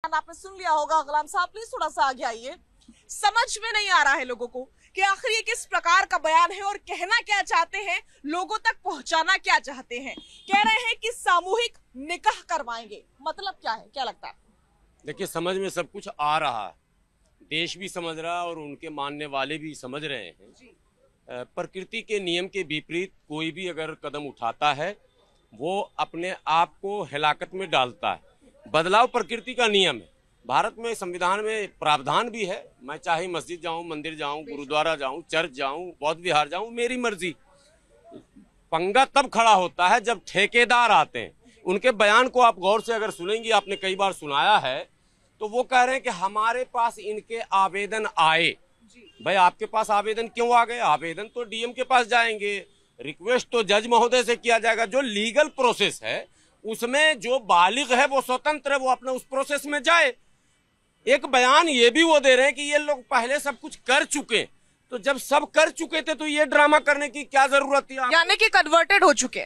बयान आपने सुन लिया होगा। गुलाम साहब प्लीज थोड़ा सा आगे आइए। समझ में नहीं आ रहा है लोगों को कि आखिर ये किस प्रकार का बयान है और कहना क्या चाहते हैं, लोगों तक पहुंचाना क्या चाहते हैं। कह रहे हैं कि सामूहिक निकाह करवाएंगे, मतलब क्या है, क्या लगता है? देखिए, समझ में सब कुछ आ रहा है, देश भी समझ रहा है और उनके मानने वाले भी समझ रहे हैं। प्रकृति के नियम के विपरीत कोई भी अगर कदम उठाता है वो अपने आप को हिलाकत में डालता है। बदलाव प्रकृति का नियम है। भारत में संविधान में प्रावधान भी है, मैं चाहे मस्जिद जाऊं, मंदिर जाऊं, गुरुद्वारा जाऊं, चर्च जाऊं, बौद्ध विहार जाऊं, मेरी मर्जी। पंगा तब खड़ा होता है जब ठेकेदार आते हैं। उनके बयान को आप गौर से अगर सुनेंगे, आपने कई बार सुनाया है, तो वो कह रहे हैं कि हमारे पास इनके आवेदन आए। भाई, आपके पास आवेदन क्यों आ गए? आवेदन तो डीएम के पास जाएंगे, रिक्वेस्ट तो जज महोदय से किया जाएगा। जो लीगल प्रोसेस है उसमें जो बालिग है वो स्वतंत्र है, वो अपने उस प्रोसेस में जाए। एक बयान ये भी वो दे रहे हैं कि ये लोग पहले सब कुछ कर चुके, तो जब सब कर चुके थे तो ये ड्रामा करने की क्या जरूरत थी? यानी कि कन्वर्टेड हो चुके,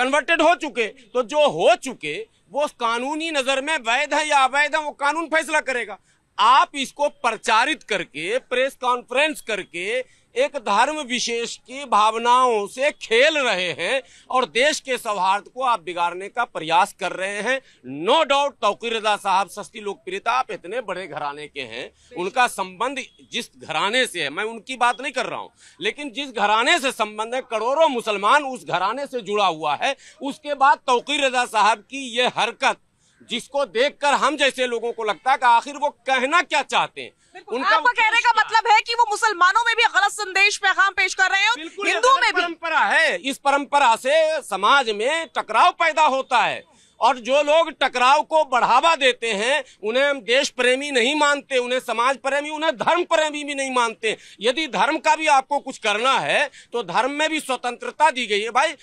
तो जो हो चुके वो कानूनी नजर में वैध है या अवैध है वो कानून फैसला करेगा। आप इसको प्रचारित करके, प्रेस कॉन्फ्रेंस करके एक धर्म विशेष की भावनाओं से खेल रहे हैं और देश के सौहार्द को आप बिगाड़ने का प्रयास कर रहे हैं। नो डाउट तौकीर रजा साहब सस्ती लोकप्रियता, आप इतने बड़े घराने के हैं, उनका संबंध जिस घराने से है, मैं उनकी बात नहीं कर रहा हूं, लेकिन जिस घराने से संबंध है, करोड़ों मुसलमान उस घराने से जुड़ा हुआ है। उसके बाद तौकीर रजा साहब की ये हरकत, जिसको देखकर हम जैसे लोगों को लगता है कि आखिर वो कहना क्या चाहते हैं। आपका कहने का मतलब है कि वो मुसलमानों में भी गलत संदेश पैगाम पेश कर रहे हैं, हिंदुओं में भी। परंपरा है, इस परंपरा से समाज में टकराव पैदा होता है और जो लोग टकराव को बढ़ावा देते हैं उन्हें हम देश प्रेमी नहीं मानते, उन्हें समाज प्रेमी, उन्हें धर्म प्रेमी भी नहीं मानते। यदि धर्म का भी आपको कुछ करना है तो धर्म में भी स्वतंत्रता दी गई है। भाई,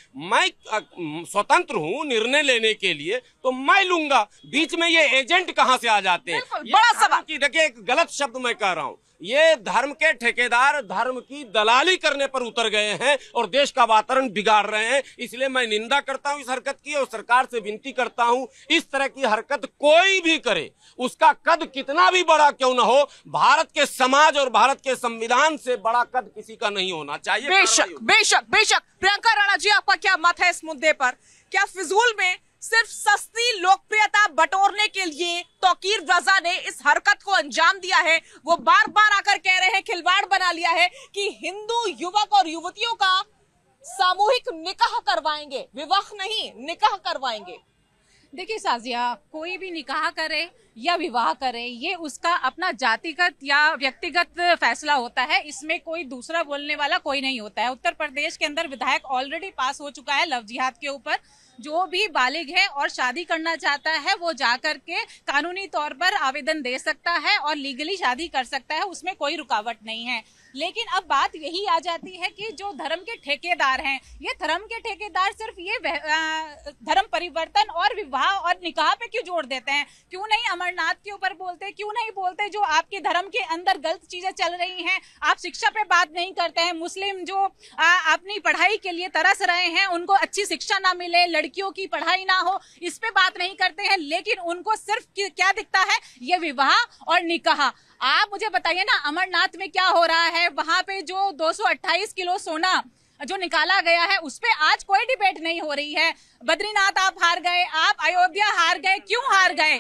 मैं स्वतंत्र हूँ निर्णय लेने के लिए, तो मैं लूंगा। बीच में ये एजेंट कहाँ से आ जाते हैं? बड़ा सवाल। देखिए, एक गलत शब्द मैं कह रहा हूँ, ये धर्म के ठेकेदार धर्म की दलाली करने पर उतर गए हैं और देश का वातावरण बिगाड़ रहे हैं। इसलिए मैं निंदा करता हूं इस हरकत की और सरकार से विनती करता हूं, इस तरह की हरकत कोई भी करे, उसका कद कितना भी बड़ा क्यों न हो, भारत के समाज और भारत के संविधान से बड़ा कद किसी का नहीं होना चाहिए। बेशक बेशक बेशक। प्रियंका राणा जी, आपका क्या मत है इस मुद्दे पर? क्या फिजूल में सिर्फ सस्ती लोकप्रियता बटोरने के लिए तौकीर रजा ने इस हरकत को अंजाम दिया है? वो बार बार आकर कह रहे हैं, खिलवाड़ बना लिया है कि हिंदू युवक और युवतियों का सामूहिक निकाह करवाएंगे, विवाह नहीं निकाह करवाएंगे। देखिए साजिया, कोई भी निकाह करे या विवाह करे, ये उसका अपना जातिगत या व्यक्तिगत फैसला होता है। इसमें कोई दूसरा बोलने वाला कोई नहीं होता है। उत्तर प्रदेश के अंदर विधायक ऑलरेडी पास हो चुका है लव जिहाद के ऊपर। जो भी बालिग है और शादी करना चाहता है वो जाकर के कानूनी तौर पर आवेदन दे सकता है और लीगली शादी कर सकता है, उसमें कोई रुकावट नहीं है। लेकिन अब बात यही आ जाती है कि जो धर्म के ठेकेदार हैं, ये धर्म के ठेकेदार सिर्फ ये धर्म परिवर्तन और विवाह और निकाह पे क्यों जोड़ देते हैं? क्यों नहीं अमरनाथ के ऊपर बोलते? क्यों नहीं बोलते जो आपके धर्म के अंदर गलत चीजें चल रही हैं? आप शिक्षा पे बात नहीं करते हैं। मुस्लिम जो अपनी पढ़ाई के लिए तरस रहे हैं, उनको अच्छी शिक्षा ना मिले, लड़कियों की पढ़ाई ना हो, इस पे बात नहीं करते हैं। लेकिन उनको सिर्फ क्या दिखता है? ये विवाह और निकाह। आप मुझे बताइए ना, अमरनाथ में क्या हो रहा है? वहां पे जो 228 किलो सोना जो निकाला गया है उस पे आज कोई डिबेट नहीं हो रही है। बद्रीनाथ आप हार गए, आप अयोध्या हार गए, क्यों हार गए?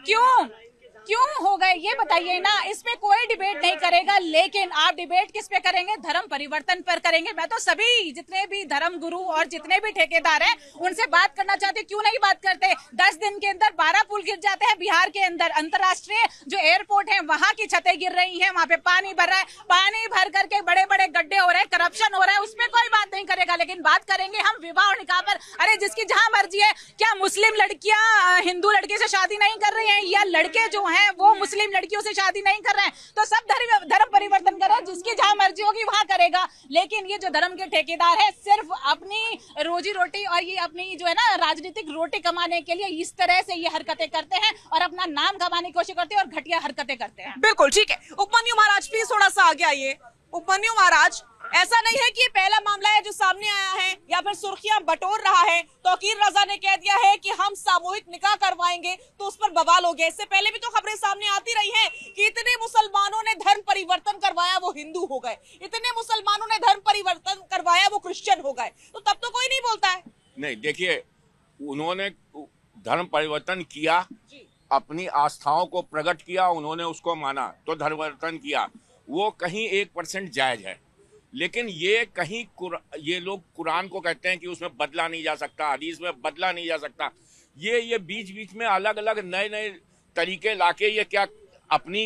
क्यों हो गए ये बताइए ना। इसमें कोई डिबेट नहीं करेगा। लेकिन आप डिबेट किस पे करेंगे? धर्म परिवर्तन पर करेंगे। मैं तो सभी जितने भी धर्म गुरु और जितने भी ठेकेदार हैं उनसे बात करना चाहते, क्यों नहीं बात करते? 10 दिन के अंदर 12 पुल गिर जाते हैं बिहार के अंदर। अंतर्राष्ट्रीय जो एयरपोर्ट है वहां की छतें गिर रही है, वहां पे पानी भर रहा है, पानी भर करके बड़े बड़े गड्ढे हो रहे हैं, करप्शन हो रहा है, उसमें कोई बात नहीं करेगा। लेकिन बात करेंगे हम विवाह और निकाह पर। अरे जिसकी जहां मर्जी है, क्या मुस्लिम लड़कियां हिंदू लड़के से शादी नहीं कर रही हैं या लड़के जो हैं वो मुस्लिम लड़कियों से शादी नहीं कर रहे हैं? तो सब धर्म परिवर्तन करे, जिसकी जहां मर्जी होगी वहां करेगा। लेकिन ये जो धर्म के ठेकेदार है सिर्फ अपनी रोजी रोटी और ये अपनी जो है ना राजनीतिक रोटी कमाने के लिए इस तरह से ये हरकतें करते हैं और अपना नाम कमाने की कोशिश करते हैं और घटिया हरकतें करते हैं। बिल्कुल ठीक है। उपमन्यु महाराज प्लीज थोड़ा सा आगे आइए। उपमन्यु महाराज, ऐसा नहीं है कि ये पहला मामला है जो सामने आया है या फिर सुर्खियां बटोर रहा है। तौकीर रजा ने कह दिया है कि हम सामूहिक निकाह करवाएंगे तो उस पर बवाल हो गया। इससे पहले भी तो खबरें सामने आती रही हैं कि इतने मुसलमानों ने धर्म परिवर्तन करवाया वो हिंदू हो गए, इतने मुसलमानों ने धर्म परिवर्तन करवाया वो क्रिश्चियन हो गए, तो तब तो कोई नहीं बोलता है। नहीं, देखिए, उन्होंने धर्म परिवर्तन किया, अपनी आस्थाओं को प्रकट किया, उन्होंने उसको माना तो धर्म परिवर्तन किया, वो कहीं 1% जायज है। लेकिन ये कहीं ये लोग कुरान को कहते हैं कि उसमें बदला नहीं जा सकता, हदीस में बदला नहीं जा सकता। ये बीच बीच में अलग अलग नए नए तरीके लाके ये क्या अपनी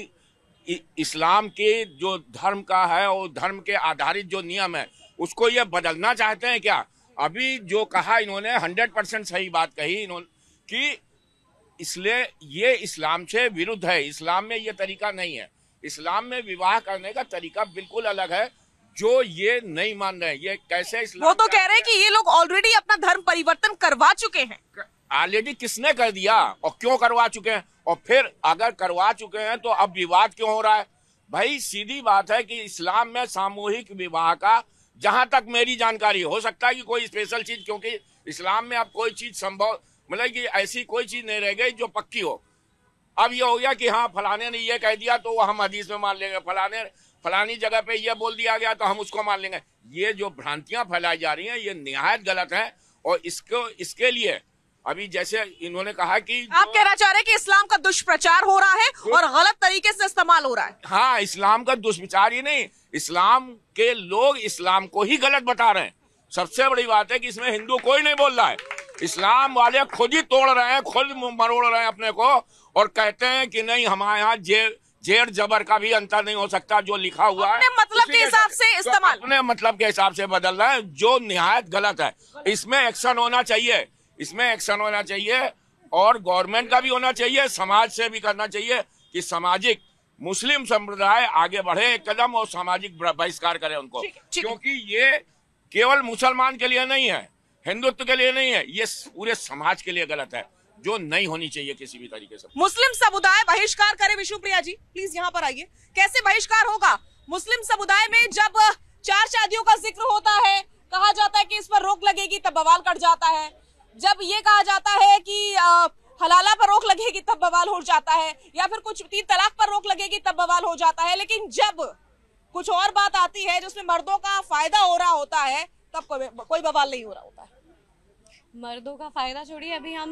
इस्लाम के जो धर्म का है और धर्म के आधारित जो नियम है उसको ये बदलना चाहते हैं क्या? अभी जो कहा इन्होंने 100% सही बात कही इन्होंने कि इसलिए ये इस्लाम से विरुद्ध है। इस्लाम में ये तरीका नहीं है। इस्लाम में विवाह करने का तरीका बिल्कुल अलग है, जो ये नहीं मान रहे हैं। ये कैसे इस्लाम? वो तो कह रहे हैं कि ये लोग ऑलरेडी अपना धर्म परिवर्तन करवा चुके हैं। ऑलरेडी किसने कर दिया और क्यों करवा चुके हैं? और फिर अगर करवा चुके हैं तो अब विवाद क्यों हो रहा है? भाई सीधी बात है कि इस्लाम में सामूहिक विवाह का, जहां तक मेरी जानकारी, हो सकता है कि कोई स्पेशल चीज, क्योंकि इस्लाम में अब कोई चीज संभव, मतलब कि ऐसी कोई चीज नहीं रह गई जो पक्की हो। अब ये हो गया कि हाँ फलाने ने ये कह दिया तो हम हदीस में मान लेंगे, फलानी जगह पे ये बोल दिया गया तो हम उसको मान लेंगे। ये जो भ्रांतियां फैलाई जा रही हैं ये निहायत गलत है। और इसके लिए अभी जैसे इन्होंने कहा कि आप कहना चाह रहे हैं कि इस्लाम का दुष्प्रचार हो रहा है और गलत तरीके से इस्तेमाल हो रहा है। हाँ, इस्लाम का दुष्प्रचार ही नहीं, इस्लाम के लोग इस्लाम को ही गलत बता रहे हैं। सबसे बड़ी बात है कि इसमें हिंदू कोई नहीं बोल रहा है। इस्लाम वाले खुद ही तोड़ रहे हैं, खुद मरोड़ रहे हैं अपने को और कहते हैं कि नहीं हमारे यहाँ जेर जबर का भी अंतर नहीं हो सकता, जो लिखा हुआ है मतलब के हिसाब से इस्तेमाल, अपने मतलब के हिसाब से बदल रहे हैं, जो निहायत गलत है। इसमें एक्शन होना चाहिए, इसमें एक्शन होना चाहिए और गवर्नमेंट का भी होना चाहिए, समाज से भी करना चाहिए कि सामाजिक मुस्लिम संप्रदाय आगे बढ़े एक कदम और सामाजिक बहिष्कार करे उनको, क्योंकि ये केवल मुसलमान के लिए नहीं है, हिंदुत्व के लिए नहीं है, ये पूरे समाज के लिए गलत है, जो नहीं होनी चाहिए किसी भी तरीके से। मुस्लिम समुदाय बहिष्कार करे। विष्णुप्रिया जी प्लीज यहाँ पर आइए। कैसे बहिष्कार होगा? मुस्लिम समुदाय में जब 4 शादियों का जिक्र होता है, कहा जाता है कि इस पर रोक लगेगी तब बवाल कट जाता है। जब ये कहा जाता है कि हलाला पर रोक लगेगी तब बवाल हो जाता है, या फिर कुछ 3 तलाक पर रोक लगेगी तब बवाल हो जाता है। लेकिन जब कुछ और बात आती है जिसमें मर्दों का फायदा हो रहा होता है तब कोई बवाल नहीं हो रहा होता है। मर्दों का फायदा छोड़िए, अभी हम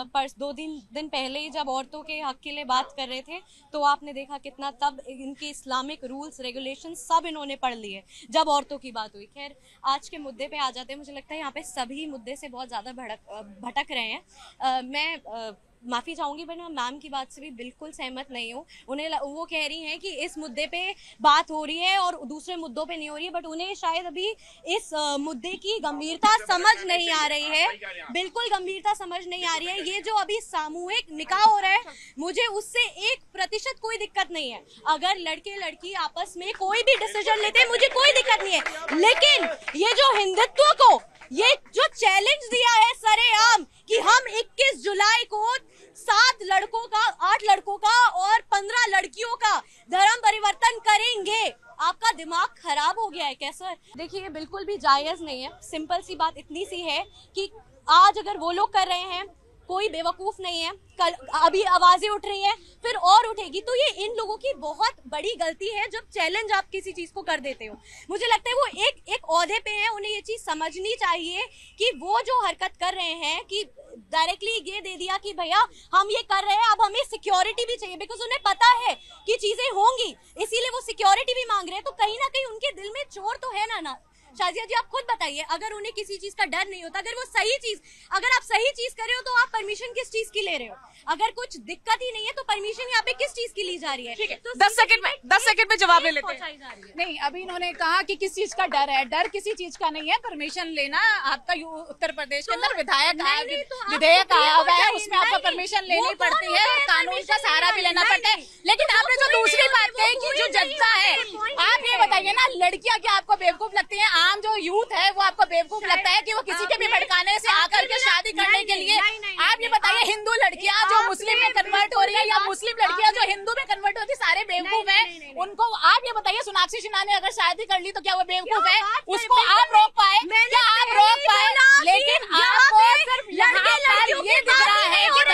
2 दिन पहले ही जब औरतों के हक के लिए बात कर रहे थे तो आपने देखा कितना, तब इनके इस्लामिक रूल्स रेगुलेशन सब इन्होंने पढ़ लिए जब औरतों की बात हुई। खैर आज के मुद्दे पे आ जाते हैं। मुझे लगता है यहाँ पे सभी मुद्दे से बहुत ज़्यादा भटक रहे हैं। मैं माफ़ी चाहूँगी, पर मैं मैम की बात से भी बिल्कुल सहमत नहीं हूँ। वो कह रही हैं कि इस मुद्दे पे बात हो रही है और दूसरे मुद्दों पे नहीं हो रही है, बट उन्हें शायद अभी इस मुद्दे की गंभीरता समझ नहीं आ रही है, बिल्कुल गंभीरता समझ नहीं आ रही है। ये जो अभी सामूहिक निकाह हो रहा है, मुझे उससे 1% कोई दिक्कत नहीं है। अगर लड़के लड़की आपस में कोई भी डिसीजन लेते हैं मुझे कोई दिक्कत नहीं है, लेकिन ये जो हिंदुत्व को ये जो चैलेंज दिया है सरेआम कि हम 21 जुलाई को 7 लड़कों का, 8 लड़कों का और 15 लड़कियों का धर्म परिवर्तन करेंगे, आपका दिमाग खराब हो गया है क्या सर? देखिए, बिल्कुल भी जायज नहीं है। सिंपल सी बात इतनी सी है कि आज अगर वो लोग कर रहे हैं, कोई बेवकूफ नहीं है। कल अभी आवाजें उठ रही हैं, फिर और उठेगी, तो ये इन लोगों की बहुत बड़ी गलती है जब चैलेंज आप किसी चीज को कर देते हो। मुझे लगता है वो एक ओहदे पे हैं, उन्हें ये चीज समझनी चाहिए कि वो जो हरकत कर रहे हैं कि डायरेक्टली ये दे दिया कि भैया हम ये कर रहे हैं, अब हमें सिक्योरिटी भी चाहिए, बिकॉज उन्हें पता है कि चीजें होंगी, इसीलिए वो सिक्योरिटी भी मांग रहे हैं। तो कहीं ना कहीं उनके दिल में चोर तो है ना। शाजिया जी आप खुद बताइए, अगर उन्हें किसी चीज का डर नहीं होता, अगर वो सही चीज, अगर आप सही चीज कर रहे हो तो आप परमिशन किस चीज की ले रहे हो? अगर कुछ दिक्कत ही नहीं है तो परमिशन यहाँ पे किस चीज की ली जा रही है? ठीक है, तो 10 सेकंड में जवाब ले लेते हैं। नहीं, अभी इन्होंने कहा कि किस चीज का डर है। डर किसी चीज का नहीं है। परमिशन लेना आपका उत्तर प्रदेश के अंदर विधेयक आया हुआ है, उसमें आपको परमिशन लेनी पड़ती है और कानून का सहारा भी लेना पड़ता है। लेकिन आपने जो दूसरी बात कही कि जो जनता है, आप ये बताइए ना, लड़कियां क्या आपको बेवकूफ लगती है? आम जो यूथ है वो आपको बेवकूफ लगता है कि वो किसी के भी भड़काने से आकर के शादी करने के लिए? आप ये बताइए, हिंदू लड़कियां जो मुस्लिम में कन्वर्ट हो रही है या मुस्लिम लड़कियां जो हिंदू में कन्वर्ट होती है, सारे सारे बेवकूफ है। उनको आप ये बताइए, सोनाक्षी सिन्हा ने अगर शादी कर ली तो क्या वो बेवकूफ है? उसको आप रोक पाए? क्या आप रोक पाए? लेकिन आपको सिर्फ यहाँ पर ये दिख रहा है कि